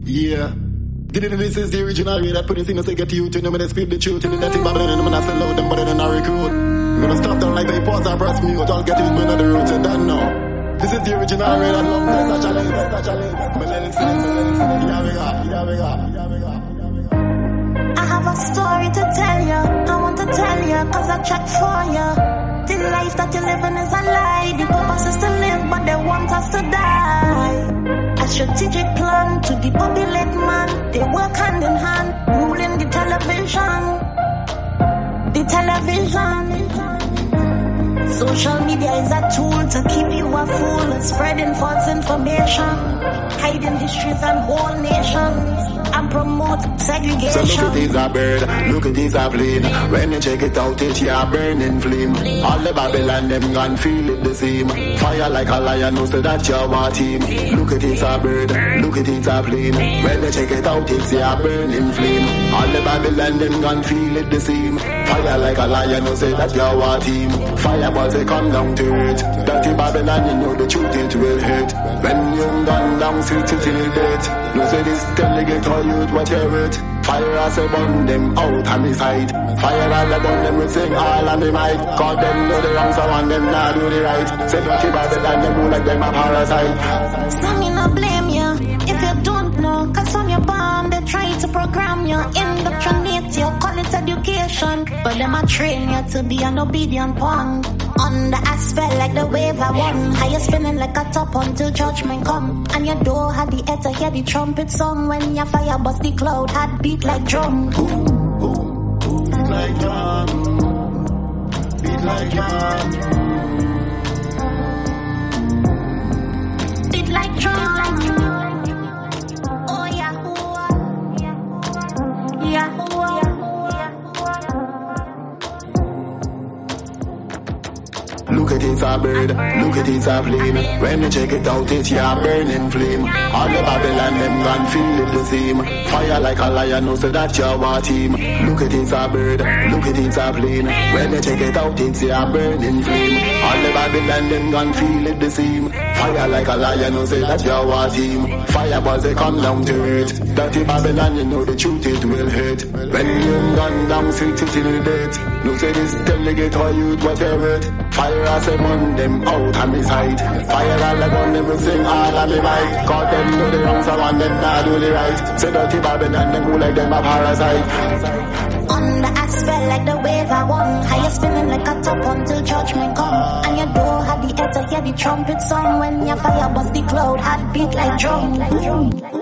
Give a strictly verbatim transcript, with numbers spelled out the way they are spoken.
Yeah. Didn't this is the original way that put this in a second to you to know me they speak the truth and that thing Babylon and I'm not sell out them better than I recruit. I'm gonna stop down like they pause and press me out, I'll get it with another roots and done now. This is the original way that long time such a lady, such a lady. My lyrics, my lyrics, yeah we got, yeah we got, yeah we got. I have a story to tell you, I want to tell you, cause I checked for you. The life that you're living is a lie, the purpose is to live but they want us to die. A strategic plan to depopulate man. They work hand in hand, ruling the television. The television. Social media is a tool to keep you a fool, spreading false information, hiding histories and whole nations, and promote segregation. So look at this a bird, look at this a plane. When you check it out, it's a burning flame. All the Babylon, them gon' feel it the same. Fire like a lion, no say that you're our team. Look at this a bird, look at this a plane. When you check it out, it's a burning flame. All the Babylon, them gon' feel it the same. Fire like a lion, no say that you're our team. Fireballs, they come down to earth. Dirty Babylon, you know the truth, it will hurt. When you gone down, sit it in the dirt. No say this delegate or youth, what you worth. Fire as a burn them out on the side. Fire as a burn them, we sing all on the mic. Cause them know the wrong, so want them not do the right. Say dirty Babylon, them who like them a parasite. Some me no blame you, if you don't know. Cause from your born, they try to program you, indoctrinate you, call it education. But them a train you to be an obedient pawn. On the asphalt like the wave I won. How you spinning like a top until judgment come. And your door had the air to hear the trumpet song. When your fire bust the cloud had beat like drum. Boom, boom, boom, beat like drum. Beat like drum. Beat like drum. Oh Yahuwah. Yahuwah. Look at it a bird, look at it a plane. When you check it out, it's a burning flame. All the Babylon, them gon' feel it the same. Fire like a lion, no say that you're our team. Look at it a bird, look at it a plane. When you check it out, it's a burning flame. All the Babylon, them gon' feel it the same. Fire like a lion, no say that you're our team. Fireballs, they come down to earth. Dirty Babylon, you know the truth, it will hurt. When you gone down, sit it in the dirt. No say this delegate or youth, what you worth. Fire as a burn them out on the side. Fire all the gun, them we sing all on the mic. Cause them know the wrong, so want them not do the right. Say dirty Babylon, them who like them a parasite. On the asphalt like the wave I won. How you spinning like a top until judgment come. And your door had the air to hear the trumpet song. When your fire bust the cloud had beat like drum.